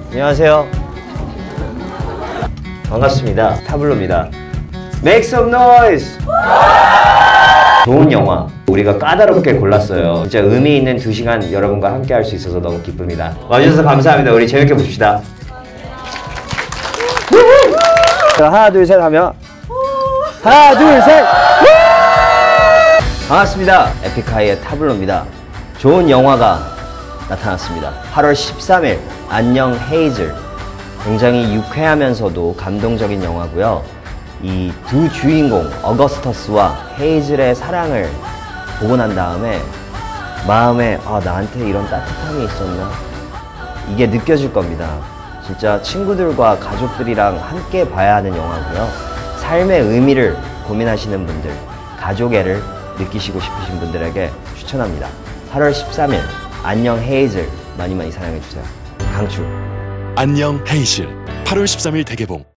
안녕하세요. 반갑습니다. 타블로입니다. Make some noise! 좋은 영화 우리가 까다롭게 골랐어요. 진짜 의미 있는 2시간 여러분과 함께 할 수 있어서 너무 기쁩니다. 와주셔서 감사합니다. 우리 재밌게 봅시다. 하나 둘 셋 하면 하나 둘 셋! 반갑습니다. 에픽하이의 타블로입니다. 좋은 영화가 나타났습니다. 8월 13일 안녕 헤이즐. 굉장히 유쾌하면서도 감동적인 영화고요. 이 두 주인공 어거스터스와 헤이즐의 사랑을 보고 난 다음에 마음에 나한테 이런 따뜻함이 있었나? 이게 느껴질 겁니다. 진짜 친구들과 가족들이랑 함께 봐야 하는 영화고요. 삶의 의미를 고민하시는 분들, 가족애를 느끼시고 싶으신 분들에게 추천합니다. 8월 13일 안녕 헤이즐 많이 사랑해주세요. 강추. 안녕 헤이즐 8월 13일 대개봉.